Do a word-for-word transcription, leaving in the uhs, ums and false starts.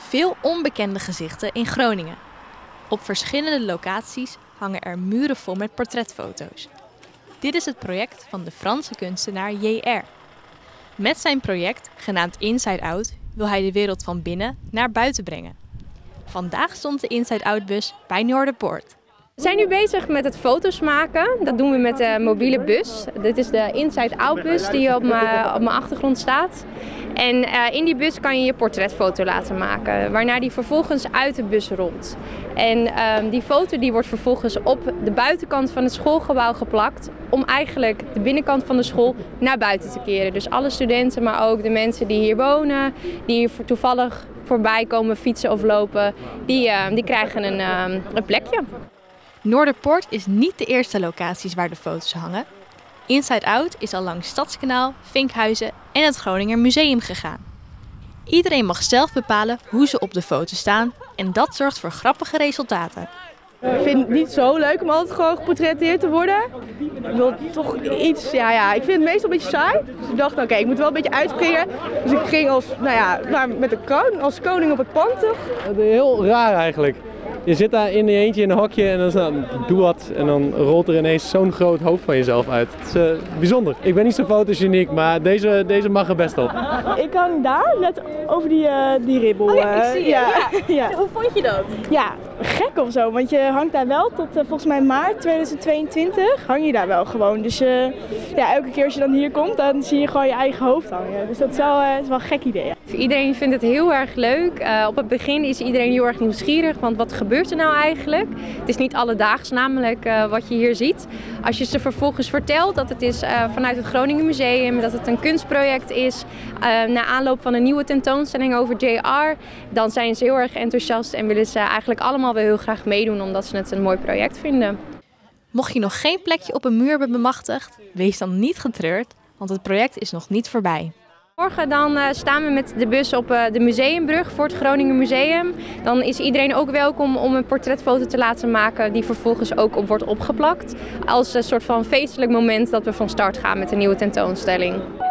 veel onbekende gezichten in Groningen. Op verschillende locaties hangen er muren vol met portretfoto's. Dit is het project van de Franse kunstenaar J R. Met zijn project, genaamd Inside Out, wil hij de wereld van binnen naar buiten brengen. Vandaag stond de Inside Out bus bij Noorderpoort. We zijn nu bezig met het foto's maken. Dat doen we met de mobiele bus. Dit is de Inside Out bus die op mijn, op mijn achtergrond staat. En uh, in die bus kan je je portretfoto laten maken, waarna die vervolgens uit de bus rolt. En uh, die foto die wordt vervolgens op de buitenkant van het schoolgebouw geplakt, om eigenlijk de binnenkant van de school naar buiten te keren. Dus alle studenten, maar ook de mensen die hier wonen, die hier toevallig voorbij komen fietsen of lopen, die, uh, die krijgen een, uh, een plekje. Noorderpoort is niet de eerste locaties waar de foto's hangen. Inside Out is al langs Stadskanaal, Vinkhuizen en het Groninger Museum gegaan. Iedereen mag zelf bepalen hoe ze op de foto staan en dat zorgt voor grappige resultaten. Ik vind het niet zo leuk om altijd gewoon geportretteerd te worden. Ik wil toch iets, ja ja, ik vind het meestal een beetje saai. Dus ik dacht, oké, okay, ik moet wel een beetje uitspringen. Dus ik ging als, nou ja, naar, met de kroon, als koning op het pand toch. Heel raar eigenlijk. Je zit daar in je eentje in een hokje en dan, dan doe wat en dan rolt er ineens zo'n groot hoofd van jezelf uit. Het is uh, bijzonder. Ik ben niet zo fotogeniek, maar deze, deze mag er best op. Ik hang daar, net over die, uh, die ribbel. Oh ja, ik zie je. Ja. Ja. Ja. Hoe vond je dat? Ja, gek of zo, want je hangt daar wel tot uh, volgens mij maart tweeduizend tweeëntwintig hang je daar wel gewoon. Dus uh, ja, elke keer als je dan hier komt, dan zie je gewoon je eigen hoofd hangen. Dus dat is wel, uh, is wel een gek idee. Ja. Iedereen vindt het heel erg leuk. Uh, op het begin is iedereen heel erg nieuwsgierig, want wat gebeurt er nou eigenlijk? Het is niet alledaags namelijk uh, wat je hier ziet. Als je ze vervolgens vertelt dat het is uh, vanuit het Groningen Museum, dat het een kunstproject is, uh, na aanloop van een nieuwe tentoonstelling over J R, dan zijn ze heel erg enthousiast en willen ze eigenlijk allemaal wel heel graag meedoen omdat ze het een mooi project vinden. Mocht je nog geen plekje op een muur hebben bemachtigd, wees dan niet getreurd, want het project is nog niet voorbij. Morgen dan uh, staan we met de bus op uh, de Museumbrug voor het Groningen Museum. Dan is iedereen ook welkom om een portretfoto te laten maken die vervolgens ook op wordt opgeplakt. Als een soort van feestelijk moment dat we van start gaan met een nieuwe tentoonstelling.